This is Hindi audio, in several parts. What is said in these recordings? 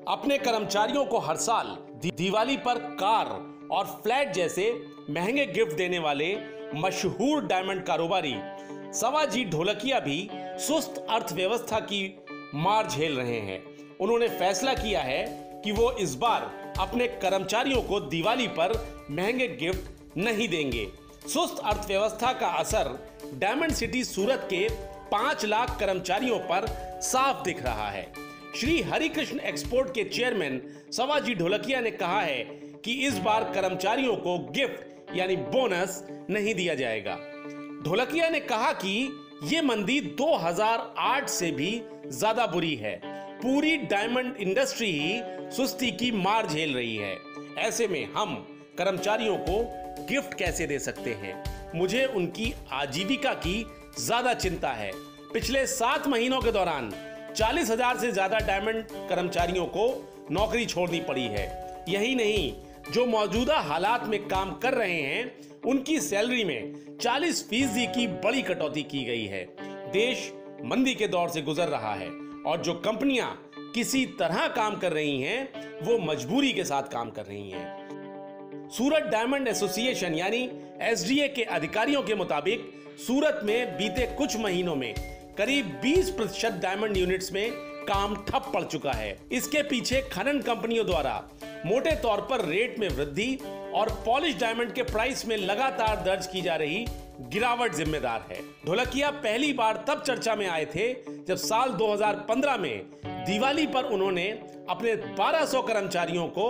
अपने कर्मचारियों को हर साल दिवाली पर कार और फ्लैट जैसे महंगे गिफ्ट देने वाले मशहूर डायमंड कारोबारी सवाजी ढोलकिया भी सुस्त अर्थव्यवस्था की मार झेल रहे हैं। उन्होंने फैसला किया है कि वो इस बार अपने कर्मचारियों को दिवाली पर महंगे गिफ्ट नहीं देंगे। सुस्त अर्थव्यवस्था का असर डायमंड सिटी सूरत के 5 लाख कर्मचारियों पर साफ दिख रहा है। श्री हरिकृष्ण एक्सपोर्ट के चेयरमैन सवाजी ढोलकिया ने कहा है कि इस बार कर्मचारियों को गिफ्ट यानी बोनस नहीं दिया जाएगा। ढोलकिया ने कहा कि ये मंदी 2008 से भी ज्यादा बुरी है। पूरी डायमंड इंडस्ट्री ही सुस्ती की मार झेल रही है। ऐसे में हम कर्मचारियों को गिफ्ट कैसे दे सकते हैं? मुझे उनकी आजीविका की ज्यादा चिंता है। पिछले 7 महीनों के दौरान 40,000 से ज्यादा डायमंड कर्मचारियों को नौकरी छोड़नी पड़ी है। यही नहीं, जो मौजूदा हालात में काम कर रहे हैं उनकी सैलरी में 40% की बड़ी कटौती की गई है। देश मंदी के दौर से गुजर रहा है और जो कंपनियां किसी तरह काम कर रही हैं वो मजबूरी के साथ काम कर रही हैं। सूरत डायमंड एसोसिएशन यानी एसडीए के अधिकारियों के मुताबिक सूरत में बीते कुछ महीनों में करीब 20% डायमंड यूनिट्स में काम ठप पड़ चुका है। इसके पीछे खनन कंपनियों द्वारा मोटे तौर पर रेट में वृद्धि और पॉलिश डायमंड के प्राइस में लगातार दर्ज की जा रही गिरावट जिम्मेदार है। ढोलकिया पहली बार तब चर्चा में आए थे जब साल 2015 में दिवाली पर उन्होंने अपने 1200 कर्मचारियों को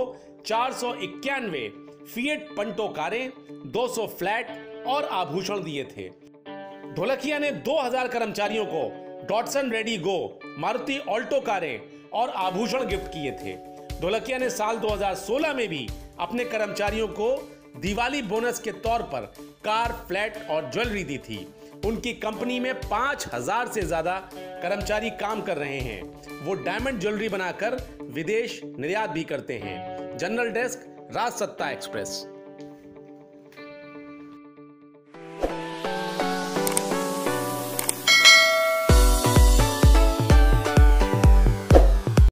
491 फिएट पंटो कारें, 200 फ्लैट और आभूषण दिए थे। ढोलकिया ने 2000 कर्मचारियों को Datsun redi go, Maruti Alto कारें और आभूषण गिफ्ट किए थे। ढोलकिया ने साल 2016 में भी अपने कर्मचारियों को दिवाली बोनस के तौर पर कार, फ्लैट और ज्वेलरी दी थी। उनकी कंपनी में 5000 से ज्यादा कर्मचारी काम कर रहे हैं। वो डायमंड ज्वेलरी बनाकर विदेश निर्यात भी करते हैं। General desk, Rajsatta express.